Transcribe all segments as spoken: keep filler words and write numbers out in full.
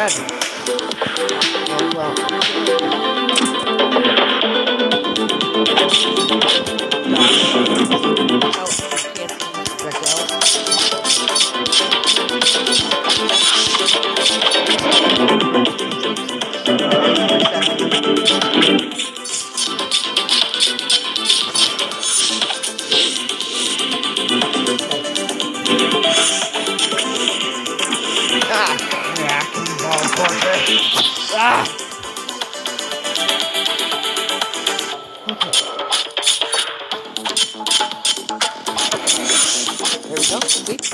forever. Well, ah, yeah, ball torture. Ah. Okay. There we go. Sweet.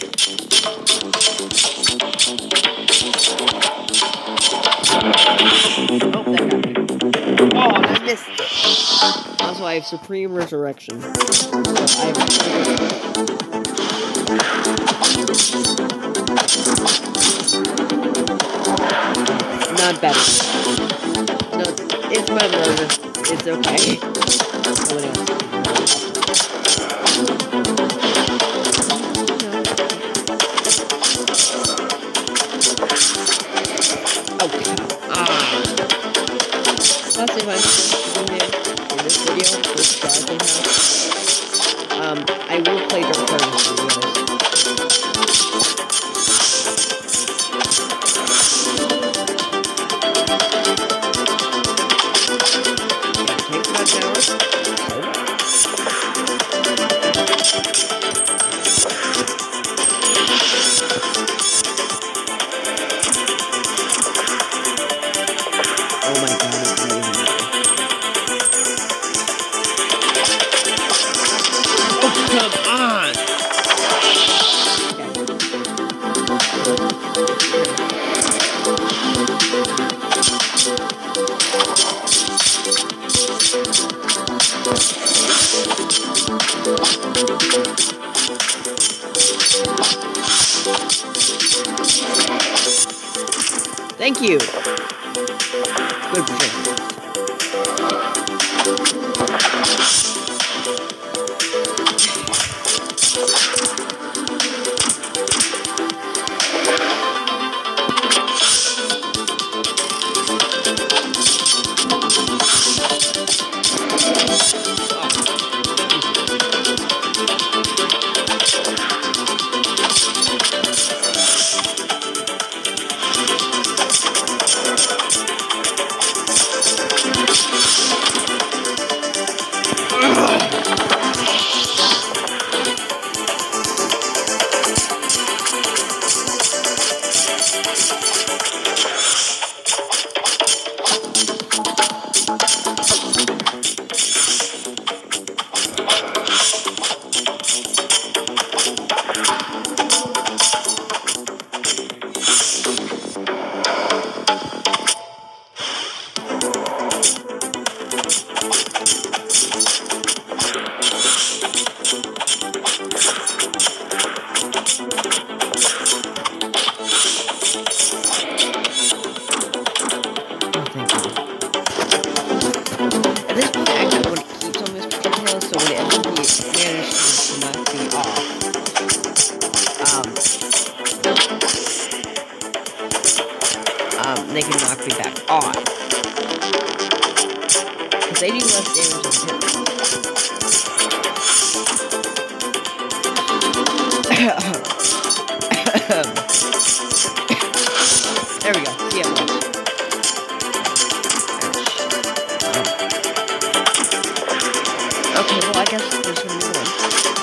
Oh, that got me. Oh, and I missed it. Also, I have Supreme Resurrection. So I have not better. No, it's better. It's okay. Nobody else. Okay. Ah. Last thing I'm doing in this video, this Jonathan house, um, I will play Dark Turtles for you guys. Takes about an hour. Oh my god, it's amazing. Oh, come on! Thank you! Good for sure. Um, they can knock me back on. Because they do less damage than him. There we go. See how it works. Okay, well, I guess there's gonna be one.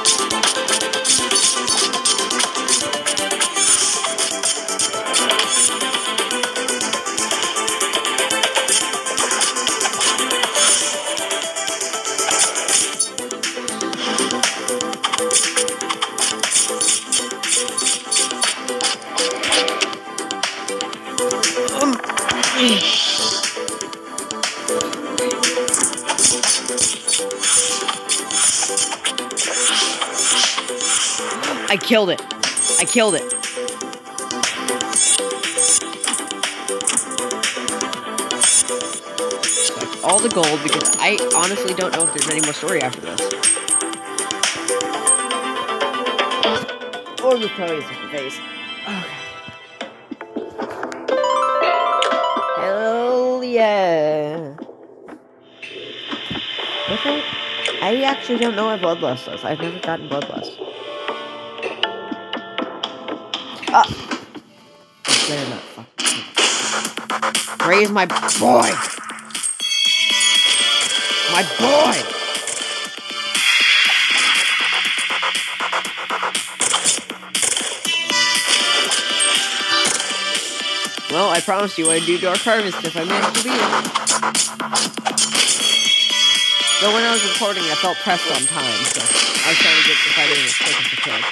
I killed it. I killed it. Collect all the gold because I honestly don't know if there's any more story after this. Or there's probably a second phase. Okay. yeah. Without, I actually don't know what Bloodlust does. I've never gotten Bloodlust. Ah! Better not fuck. Ray is my boy! My boy! Well, I promised you I'd do Dark Harvest if I managed to beat it. Though when I was recording, I felt pressed on time, so I was trying to get the fighting as quick as I could.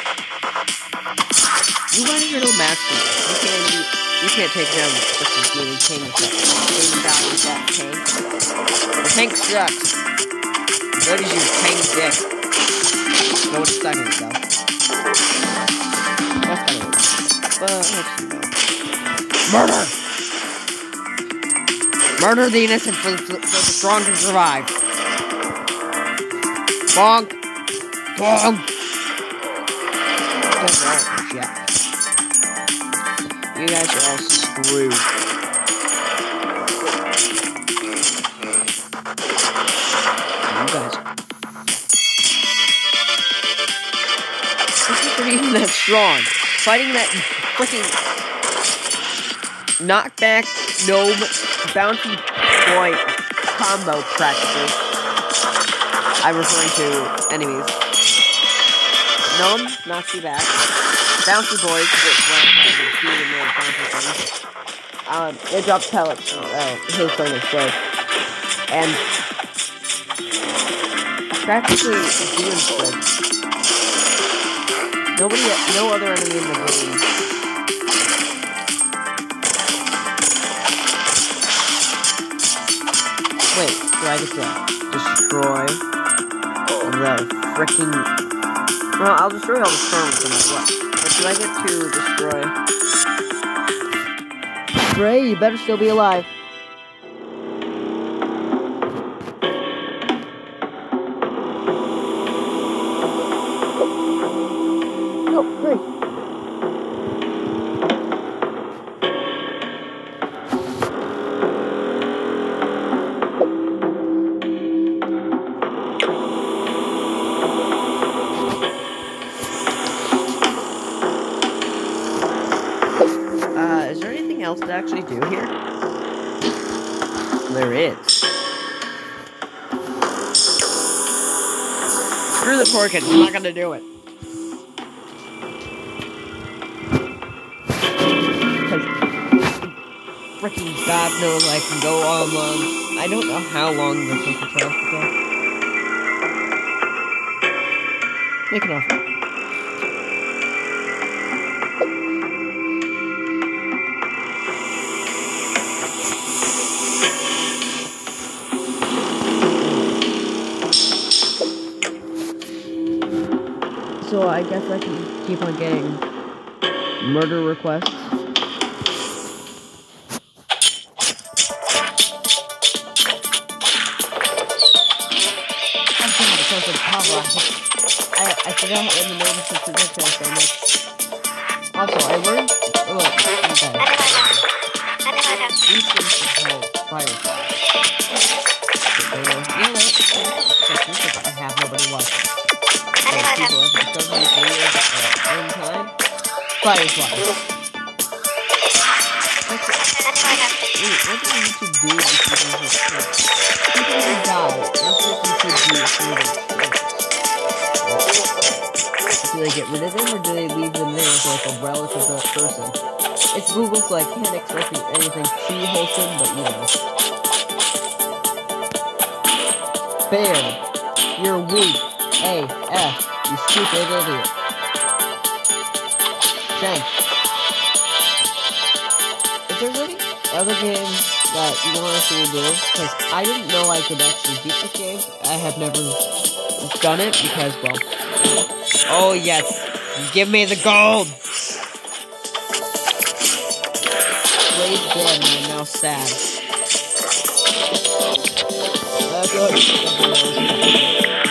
You run your little master. You can't, you, you can't take down the freaking gaming tank with that gaming down with that tank. The tank sucks. What is your tank dick? Go with a second, though. That's kind of weird. But, let's see, though. Murder! Murder the innocent for the, for the strong to survive. Bonk! Bonk! Shit. You guys are all screwed. You guys. This isn't even that strong. Fighting that freaking knockback gnome bounty boy combo practices. I'm referring to enemies. Gnome knocks you back. Bouncy boys, which one of the bouncy things. Um, they drop pellets. Uh, his thing is dead. And practically doing good. Nobody, no other enemy in the game. Wait, do I get to destroy the freaking... Well, I'll destroy all the storms no matter what. But do I get to destroy... Ray, you better still be alive. No, Ray. Else to actually do here? There is. Screw the porkins, I'm not gonna do it. Because freaking God knows I can go on long. I don't know how long the social trials will go. Make an offer. So I guess I can keep on getting murder requests. I'm trying to close the power. I I forgot in the notice of predictions so much. Also, I learned. Oh, okay. These things are called fireflies. You know what? I have nobody watching. People have discovered these videos at one time. Fireflies. Wait, what do we need to do with people who kill? People who die. What do we should do with them? Do they get rid of them, or do they leave them there as like a relic of that person? It's Google, so I can't expect anything too wholesome, but you know. Bam! You're weak. A, F, you stupid idiot. Shank. Is there any other game that you want to see me do? Because I didn't know I could actually beat this game. I have never done it because, well... Oh, yes. Give me the gold! Ray's dead and I'm now sad. That's good.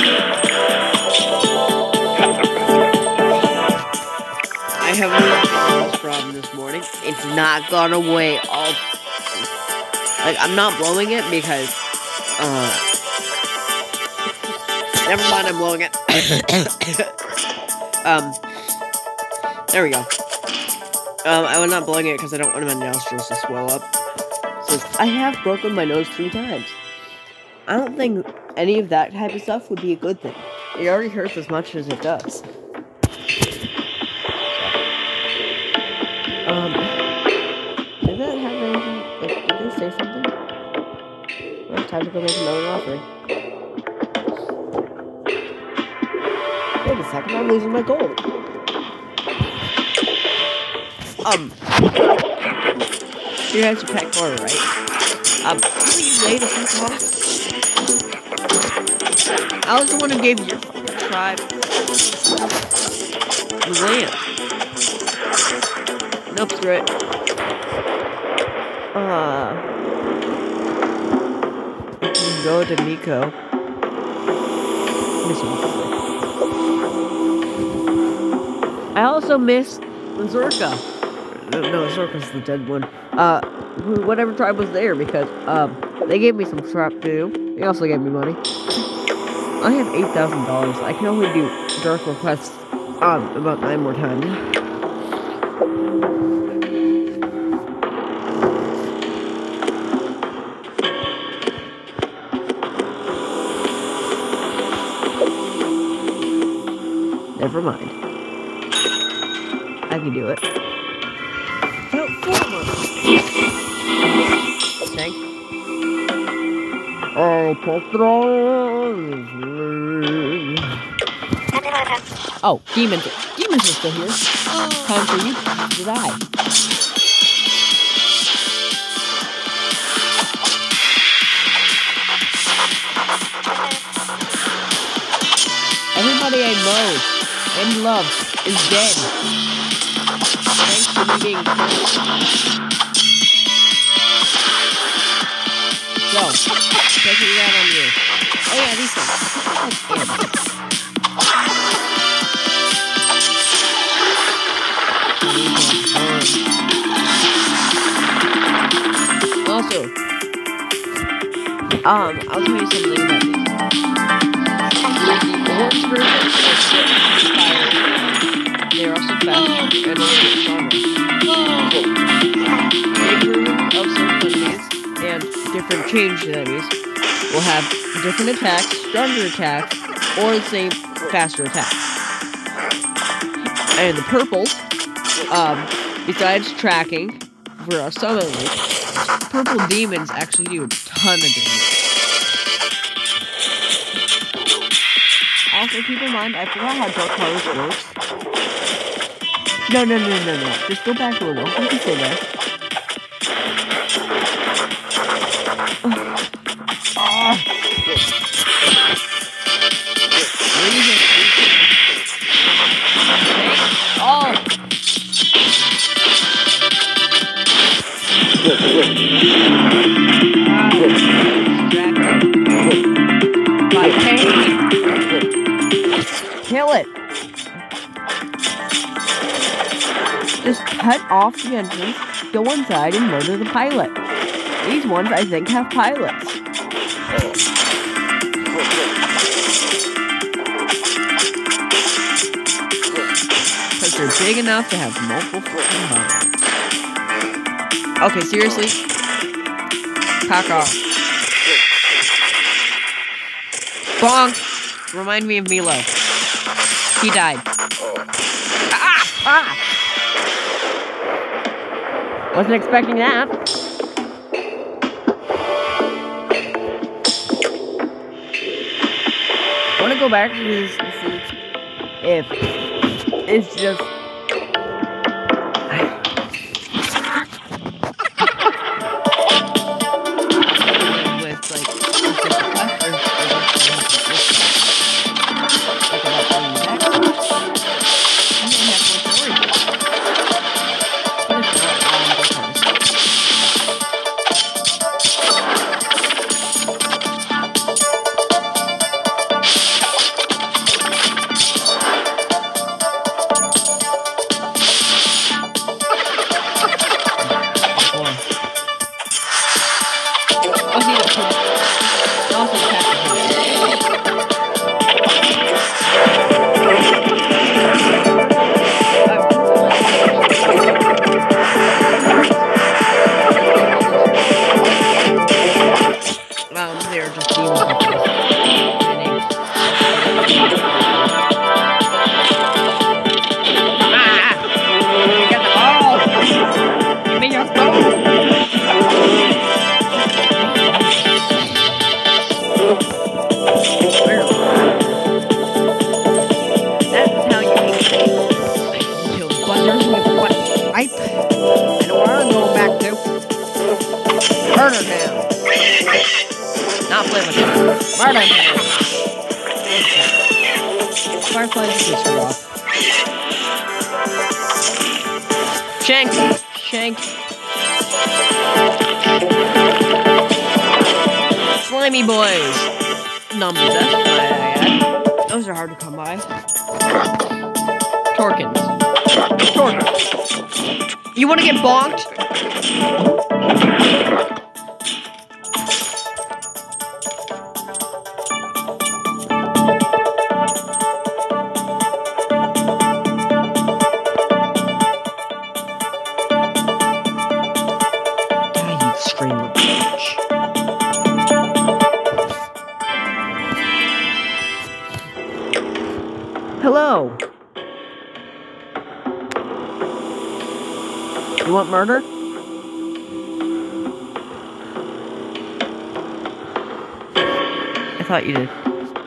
I have a problem this morning. It's not gone away all Like, I'm not blowing it because, uh, never mind, I'm blowing it. um, there we go. Um, I was not blowing it because I don't want my nostrils to swell up. So, I have broken my nose three times. I don't think any of that type of stuff would be a good thing. It already hurts as much as it does. Um, did that have anything? Like, did they say something? Well, it's time to go make another offering. Wait a second, I'm losing my gold. Um, you guys are pet corner, right? Um, who are you later from off? I was the one who gave your tribe the land. Nope, screw it. Uh, go to Miko. Miss Miko. I also miss Zorka. No, no, Zorka's the dead one. Uh, whatever tribe was there, because, um, they gave me some crap too. They also gave me money. I have eight thousand dollars. I can only do dark requests, um, about nine more times. Never mind. I can do it. About four months. Thanks. Oh, oh, demons. Demons are still here. Time for you to die. Everybody I know and love is dead. Thanks for me being So, taking it out on you. Oh yeah, these things. Also, um, I'll tell you something about these. The orange version is fire. They're also fast and a little bit stronger. Big version of certain enemies and different changed enemies will have different attacks, stronger attacks, or the same faster attacks. And the purples, um, besides tracking for our summon league, purple demons actually do a ton of damage. Also, keep in mind, I forgot how Dark Harvest works. No, no, no, no, no. Just go back a little. You can stay there. Oh. Oh. My pain. Kill it. Just cut off the entrance, go inside, and murder the pilot. These ones, I think, have pilots. Because they're big enough to have multiple freaking bombs. Okay, seriously? Cock off. Bonk! Remind me of Milo. He died. Ah! Ah! Wasn't expecting that. I want to go back to this and see if it's just... with, like, Murder Town. Not Flavor Town. Murder Town. Fireflies just screw off. Shank. Shank. Slimy boys. Numbers. That's what I had. Those are hard to come by. Torkins. Torkins. You want to get bonked? Hello. You want murder? I thought you did.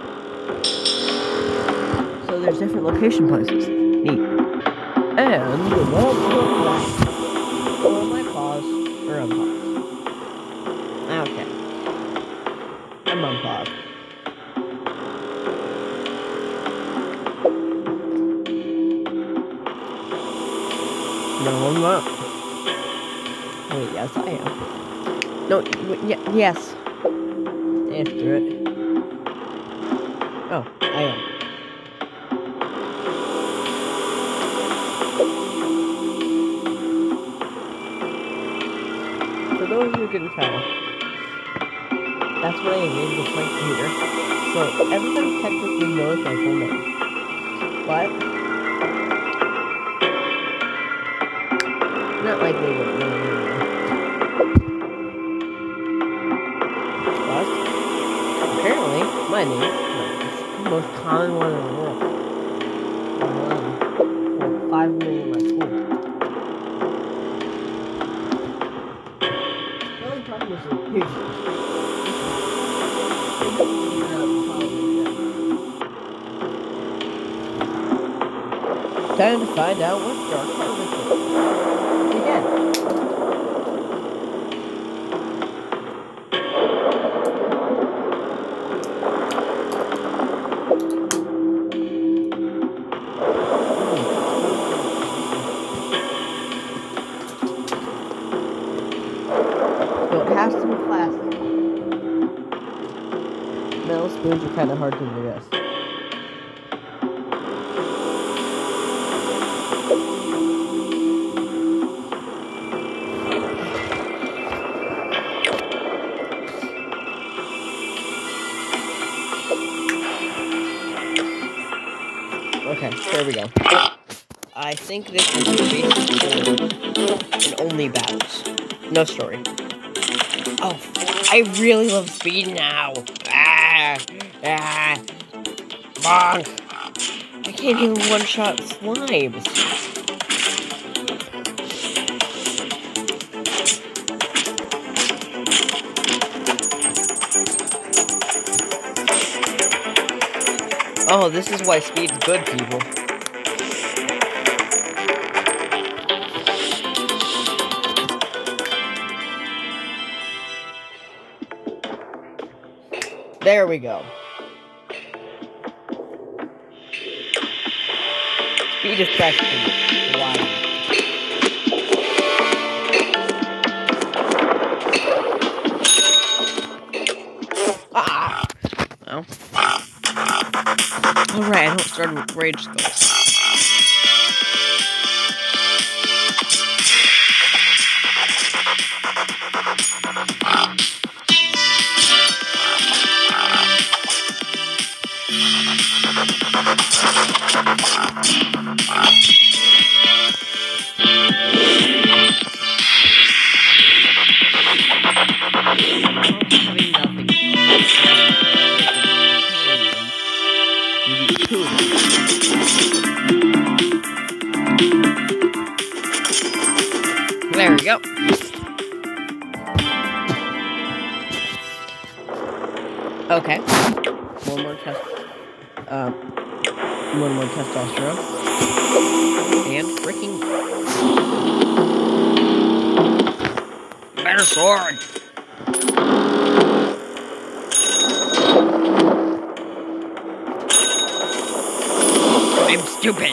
So there's different location places. Neat. And the world or my pause or unpause. Okay. I'm unpause. No, I'm not. Wait, yes, I am. No, wait, yeah, yes. After it. Oh, I am. For those who can tell, that's what I named with my computer. So everybody technically knows my full name. But not like they would know anyway. But apparently, my name is the most common one in the world. Um, like five million in my school. The only problem is location. Time to find out what dark harvest is. Again. So it has to be plastic. Metal spoons are kind of hard to digest. Okay, there we go. I think this is going to be an only battles. No story. Oh, I really love speed now. Ah, ah, bonk. I can't even one-shot slimes. Oh, this is why speed's good, people. There we go. Speed is practically wild. Ah! Well. Alright, I don't start with rage skulls. There we go. Okay. One more test. Um. One more testosterone. And freaking better sword. stupid.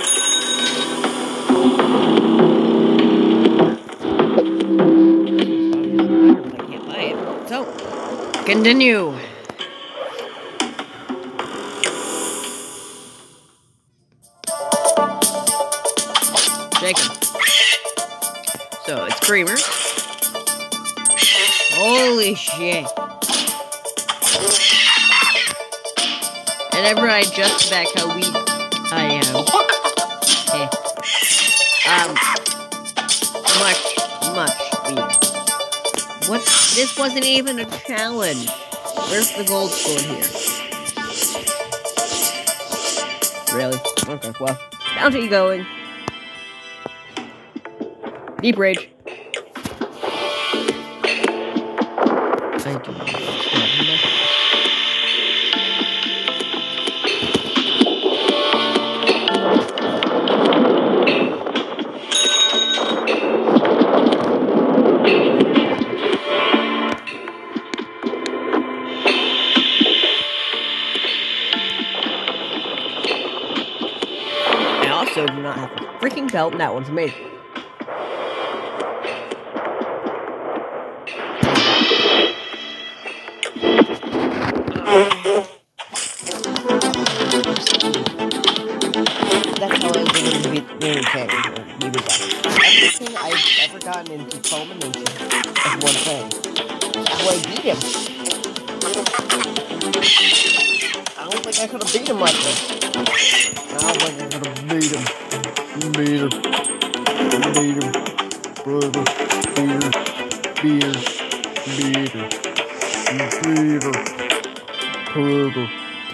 I can't buy it. So, continue. Jacob. So, it's creamer. Holy shit. And ever I adjust back how weak I am. Okay. Um, much, much weak. What? This wasn't even a challenge. Where's the gold sword here? Really? Okay, well. Down to you going. Deep rage. I do not know. I also do not have a freaking belt, and that one's amazing. That's how I was able to beat the champion. Everything I've ever gotten into culmination of one thing. That's how I beat him. I don't think I could have beat him like this. I don't think I could have beat him. Beat him. Beat him. Brother. Beat him. Beat him. Beat him. Beat him. Brother.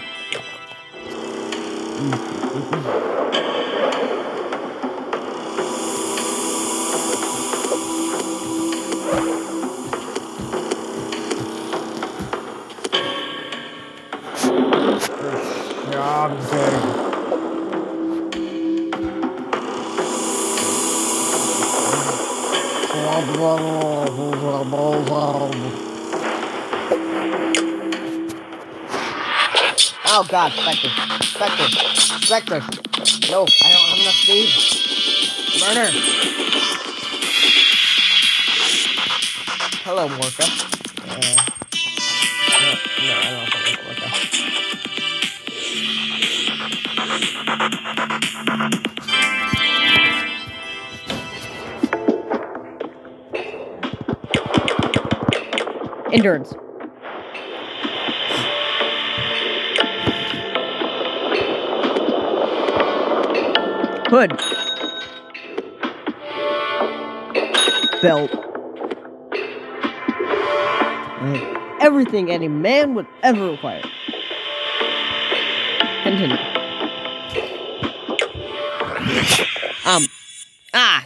Oh god, Spectre. Spectre. Spectre. No, I don't have enough speed. Murder. Hello, Morka. Uh, no, no, I don't think it's Morka. Endurance. Hood. Belt. Everything any man would ever require. Continue. Um. Ah.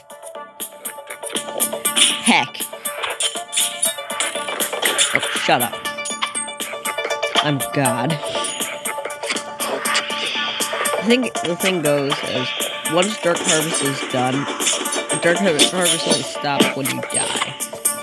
Heck. Oh, shut up. I'm God. I think the thing goes is, once Dark Harvest is done, Dark Harvest only stops when you die.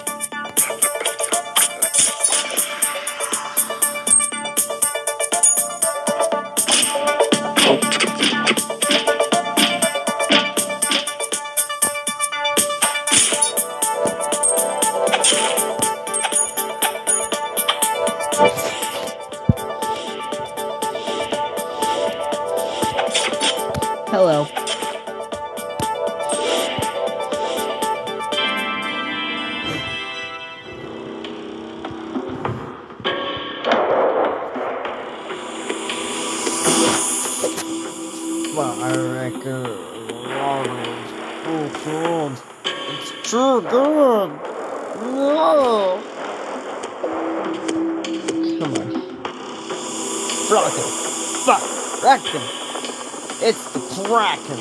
Hello. Well, I reckon oh god, it's too good. No. Come on. Kraken. Fuck. Kraken. It's the Kraken.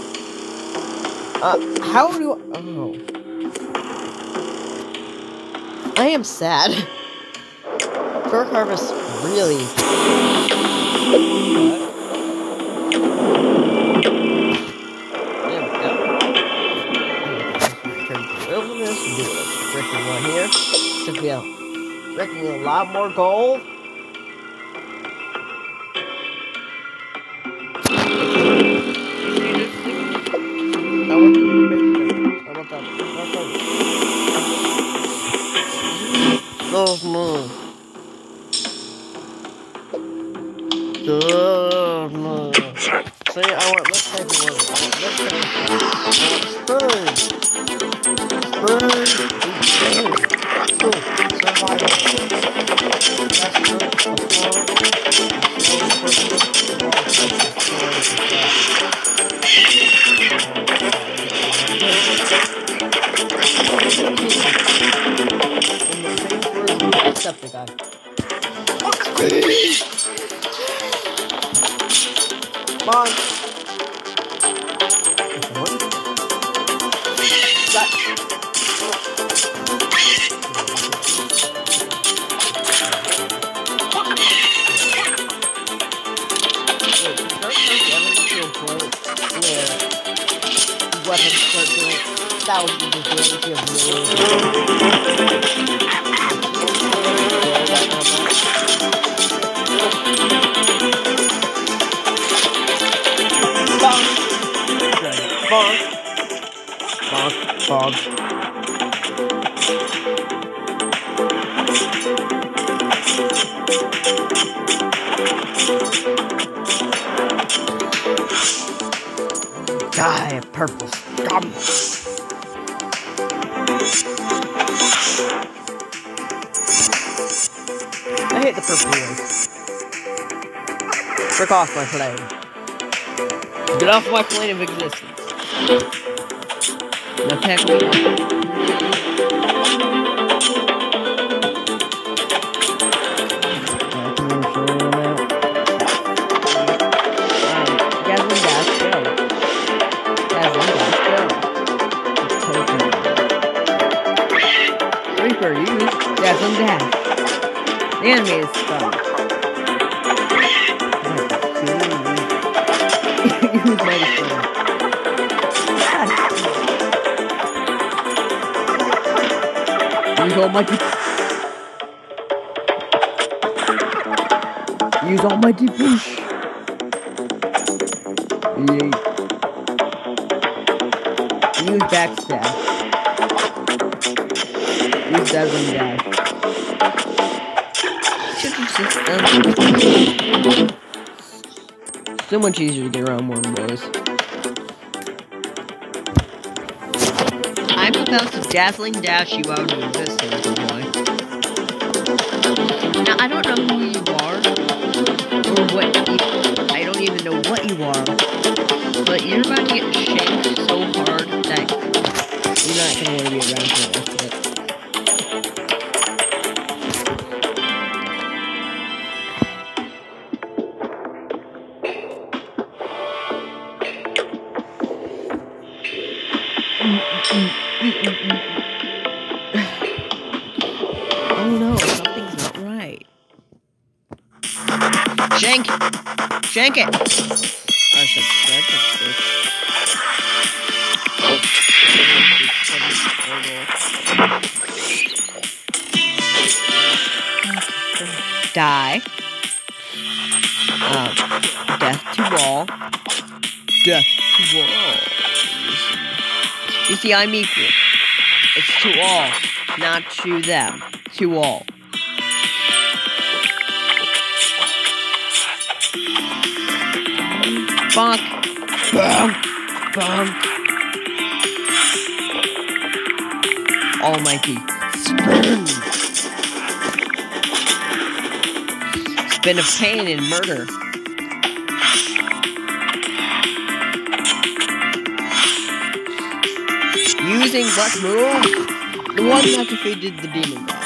Uh, how do I... Oh. I am sad. Dark Harvest really... There we go. Turn to the wilderness and do it. Freaking one here. Took me out. Freaking a lot more gold. Good. See, I want this type of word. I want this type of word. I want spoon. Spoon. Spoon. Survival. That's good. Septic guy. Come on. That. Weapons start doing thousands of damage of millions. Bonk. Bonk. Bonk. Die of purple scum. I hate the purple ones. Frick off my plane. Get off my plane of existence. Now attack me. Dazzling Dash, go. Dazzling Dash, go. Reaper, use Dazzling Dash. The enemy is stunned. Use medicine. Use almighty. Use almighty push. Yay. Use backstab. Use dazzling dash. So much easier to get around more boys. I'm about to dazzling dash you out of existence, boy. Now, I don't know who you are, or what you, I don't even know what you are, but you're about to get shanked so hard that you're not going to want to be around for the rest of it. Oh no, something's not right. Shank! Shank it! I said, that's a bitch. Die. Um, death to wall. Death to wall. You see, I'm equal. It's to all, not to them. To all. Bonk. Bonk. Bonk. Almighty. Spin. Spin of pain and murder. Using what move? The one that defeated the demon god.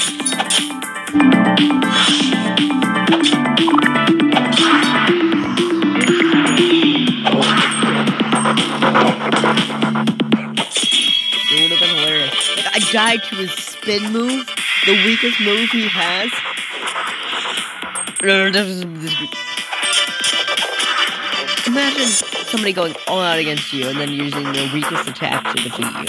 It would have been hilarious. Like, I died to his spin move, the weakest move he has. Imagine somebody going all out against you and then using their weakest attack to defeat you.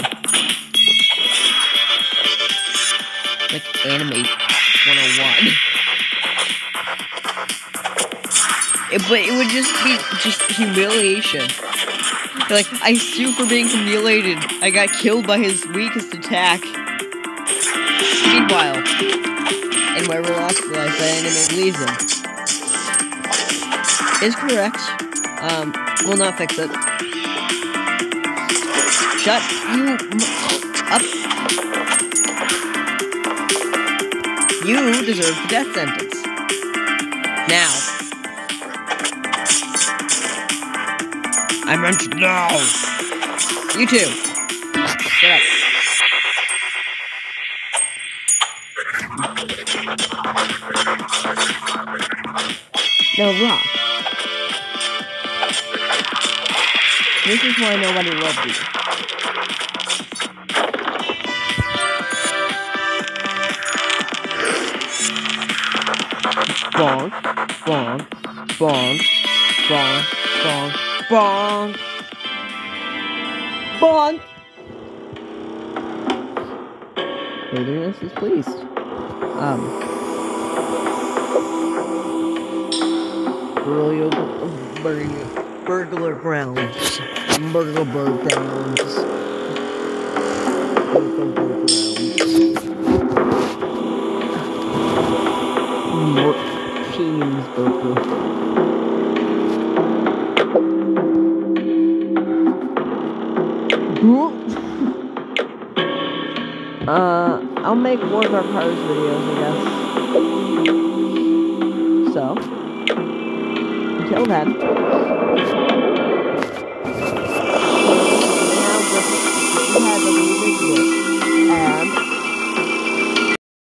Like Anime one oh one. It, but it would just be just humiliation. Like, I sue for being humiliated. I got killed by his weakest attack. Meanwhile, in my real life, the anime leaves him. is correct. Um, will not fix it. Shut you up. You deserve the death sentence. Now. I meant now. You too. Shut up. Now, Rock. This is why nobody loved you. Bonk, bonk, bonk, bonk, bonk, bonk, bonk. Holiness is pleased. Um. Burglar, burglar, burglar grounds. Burglar bird grounds. Burglar bird grounds. Teams burglar. Uh, I'll make more of our cars videos, I guess. So, until then, now just have a really good and